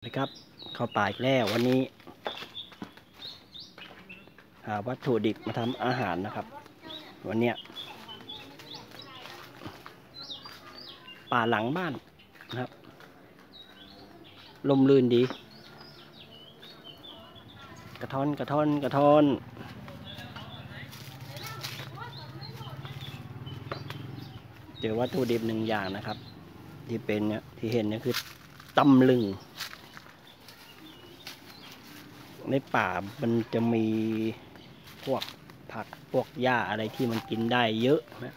นะครับเข้าป่าอีกแล้ววันนี้หาวัตถุดิบมาทำอาหารนะครับวันเนี้ยป่าหลังบ้านนะครับลมลื่นดีกระท้อนเจอวัตถุดิบหนึ่งอย่างนะครับที่เป็นเนี่ยที่เห็นเนี่ยคือตำลึงในป่ามันจะมีพวกผักพวกหญ้าอะไรที่มันกินได้เยอะนะ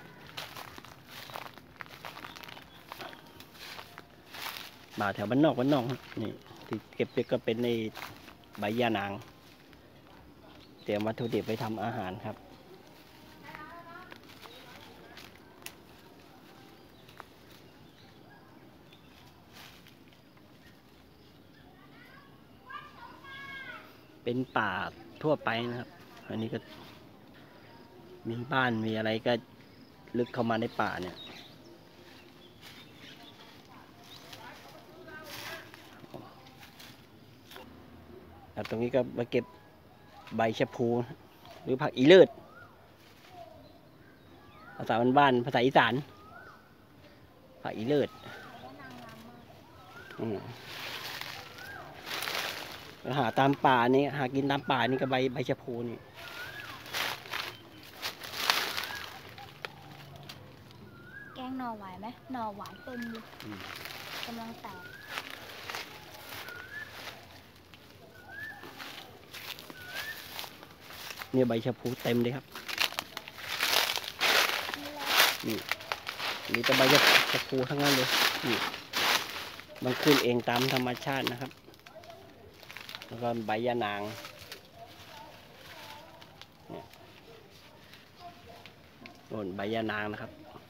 ป่าแถวบ้านนอกนี่ที่เก็บก็เป็นในใบยานางเตรียมวัตถุดิบไปทำอาหารครับเป็นป่าทั่วไปนะครับอันนี้ก็มีบ้านมีอะไรก็ลึกเข้ามาในป่าเนี่ยตรงนี้ก็มาเก็บใบชะพูหรือผักอีเลิศภาษาบ้านภาษาอีสานผักอีเลิศหาตามป่านี่หากินตามป่านี่ก็ใบชะพูนี่แกงหน่อหวานไหมหน่อหวานเต็มเลยกำลังแตกเนี่ยใบชะพูเต็มเลยครับนี่มีแต่ใบชะพูทั้งนั้นเลยนี่มันขึ้นเองตามธรรมชาตินะครับแล้วก็ใบยะนางเนี่ยโน่นใบยะนางนะครับ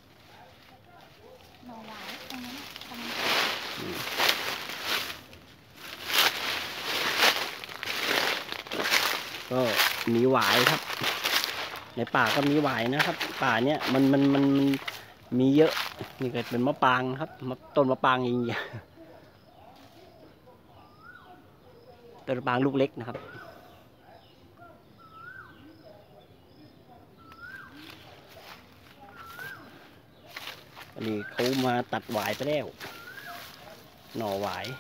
หน่อหวานตรงนั้นกำลังก็มีหวายครับในป่าก็มีหวายนะครับ ป่าเนี้ยมันมีเยอะนี่ก็เป็นมะปรางครับต้นมะปรางจริงๆต้นมะปรางลูกเล็กนะครับอันนี้เขามาตัดหวายไปแล้วหน่อหวาย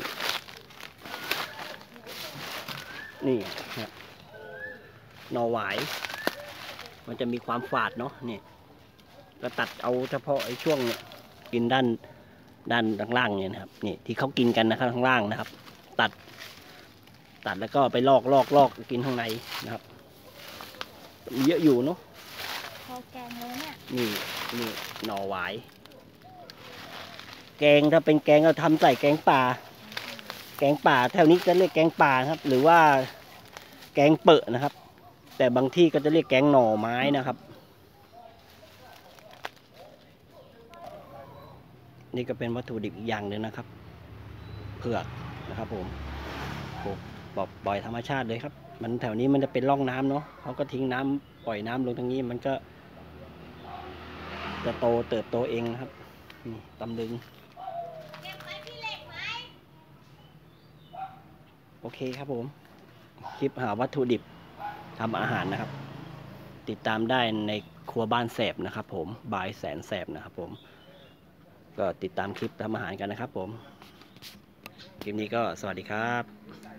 นี่ครับหน่อหวายมันจะมีความฝาดเนาะนี่ก็ตัดเอาเฉพาะไอ้ช่วงเนี่ยกินด้านล่างเนี่ยนะครับนี่ที่เขากินกันนะครับข้างล่างนะครับตัดแล้วก็ไปลอกกินข้างในนะครับมีเยอะอยู่เนาะพอแกงเลยเนี่ยนี่หน่อหวายแกงถ้าเป็นแกงเราทำใส่แกงป่าแถวนี้จะเรียกแกงป่าครับหรือว่าแกงเปอะนะครับแต่บางที่ก็จะเรียกแกงหน่อไม้นะครับนี่ก็เป็นวัตถุดิบอีกอย่างหนึ่งนะครับเผือกนะครับผมปล่อยธรรมชาติเลยครับมันแถวนี้มันจะเป็นร่องน้ำเนาะเขาก็ทิ้งน้ำปล่อยน้ำลงตรงนี้มันก็จะเติบโตเองนะครับนี่ตำลึงโอเคครับผมคลิปหาวัตถุดิบทำอาหารนะครับติดตามได้ในครัวบ้านแสบนะครับผมบายแสนแสบนะครับผมก็ติดตามคลิปทำอาหารกันนะครับผมคลิปนี้ก็สวัสดีครับ